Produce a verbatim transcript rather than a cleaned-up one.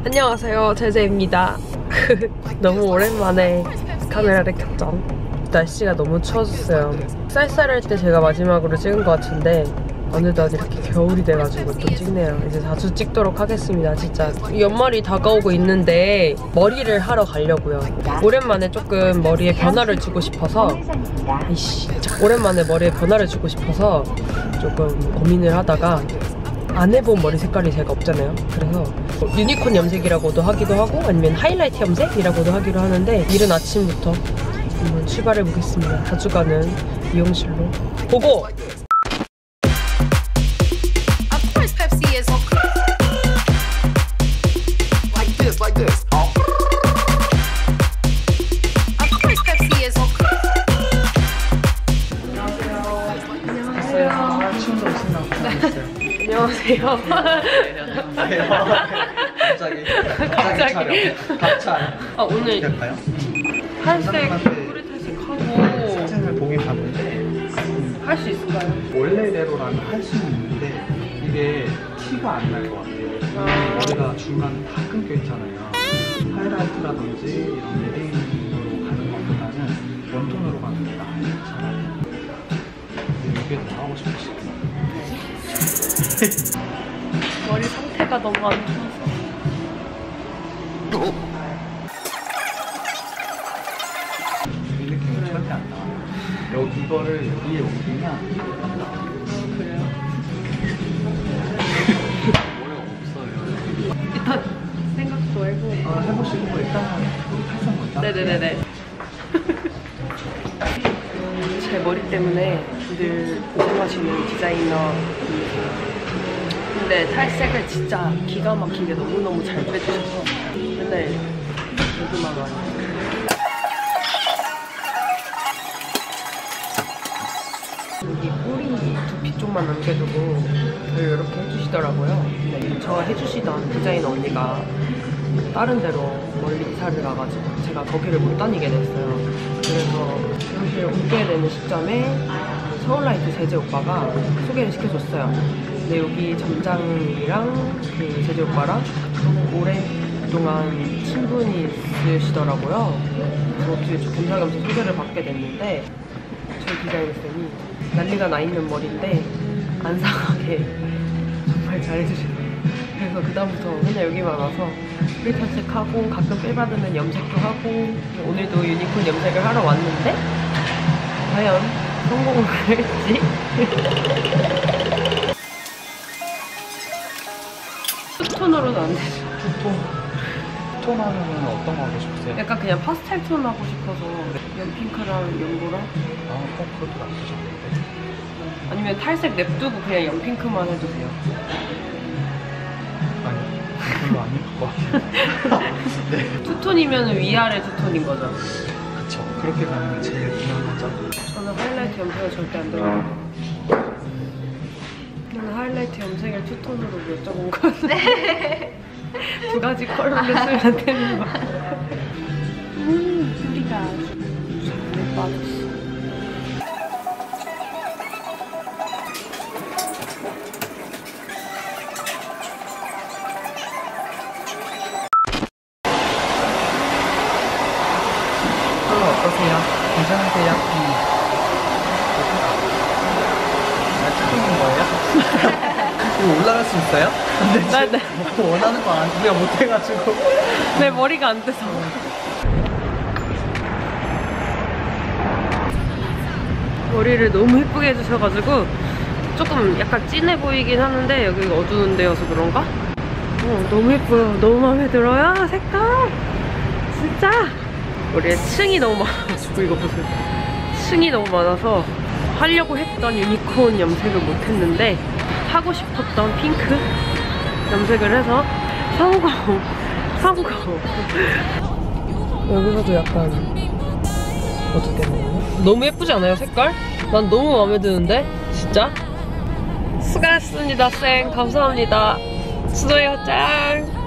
안녕하세요, 제제입니다. 너무 오랜만에 카메라를 켰죠. 날씨가 너무 추워졌어요. 쌀쌀할 때 제가 마지막으로 찍은 것 같은데 어느덧 이렇게 겨울이 돼가지고 또 찍네요. 이제 자주 찍도록 하겠습니다. 진짜 연말이 다가오고 있는데 머리를 하러 가려고요. 오랜만에 조금 머리에 변화를 주고 싶어서 이씨, 오랜만에 머리에 변화를 주고 싶어서 조금 고민을 하다가 안 해본 머리 색깔이 제가 없잖아요. 그래서 유니콘 염색이라고도 하기도 하고 아니면 하이라이트 염색이라고도 하기로 하는데 이른 아침부터 한번 출발해 보겠습니다. 자주 가는 미용실로 보고! 안녕하세요. 갑자기 갑자기 촬영. 갑자기. 아 오늘 될까요? 탈색 뿌리 탈색하고 사진을 보긴 봤는데 할 수 있을까요? 원래대로라면 할 수는 있는데 이게 티가 안 날 것 같아요. 아... 머리가 중간에 다 끊겨 있잖아요. 하이라이트라든지 이런 레딩으로 가는 것보다는 원톤으로 가는 게 나아요. 차라리. 이게 더 하고 싶으시죠? 머리 상태가 너무 안 좋아서 이 느낌은 절대 안 나와요. 여기 이거를 위에 옮기면 아, 그래요? 머리가 없어요. 일단 생각도 해보고 아, 해보시고 일단 탈색 먼저. 네네네네. 제 머리 때문에 늘 고생하시는 디자이너 근데 탈색을 진짜 기가 막히게 너무너무 잘 빼주셔서 맨날 여기만 와요. 여기 뿌리 두피 쪽만 남겨두고 이렇게 해주시더라고요. 근데 저 해주시던 디자이너 언니가 다른 데로 멀리 이사를 가가지고 제가 거기를 못 다니게 됐어요. 그래서 여기를 오게 되는 시점에 서울라이트 제재 오빠가 소개를 시켜줬어요. 근데 여기 점장이랑 그 제재 오빠랑 오랫동안 친분이 있으시더라고요. 그래서 어떻게 겸사겸사 소개를 받게 됐는데 저희 디자이너쌤이 난리가 나 있는 머리인데 안 상하게 정말 잘해주시더라고요. 그래서 그다음부터 맨날 여기만 와서 뿌리 탈색하고 가끔 빼받으면 염색도 하고 오늘도 유니콘 염색을 하러 왔는데 과연 성공을 할지 투톤으로는 안 되죠. 투톤? 투톤 하면 어떤 거 하고 싶으세요? 약간 그냥 파스텔 톤 하고 싶어서 연핑크랑 연보라? 아, 어, 그것도 나쁘지 않은데. 아니면 탈색 냅두고 그냥 연핑크만 해도 돼요. 아니, 별로 안 예쁠 것 같아요. 네. 투톤이면 위아래 투톤인 거죠? 그쵸. 그렇게 가는 게 제일 무난하죠. 저는 하이라이트 염색을 절대 안 들어가요. 저는 하이라이트 염색을 투톤으로 여쭤본 건데 두 가지 컬러를 쓰면 되는 거. 음, 소리가 잘 빠졌어. 컬러 어떠세요? 괜찮으세요? 음. 날 찍는 거예요? 이거 올라갈 수 있어요? 근데 네, 네. 뭐 원하는 거 안, 우리가 못해가지고. 내 머리가 안 돼서. 머리를 너무 예쁘게 해주셔가지고 조금 약간 진해 보이긴 하는데 여기가 어두운 데여서 그런가? 어, 너무 예뻐요. 너무 마음에 들어요. 색깔. 진짜. 머리에 층이 너무 많아가지고 이거 보세요. 층이 너무 많아서 하려고 했던 유니콘 염색을 못했는데 하고 싶었던 핑크 염색을 해서 성공! 성공! 여기서도 약간 어떻게 보면 너무 예쁘지 않아요, 색깔? 난 너무 마음에 드는데? 진짜? 수고하셨습니다, 쌩. 감사합니다. 수고해요, 짱!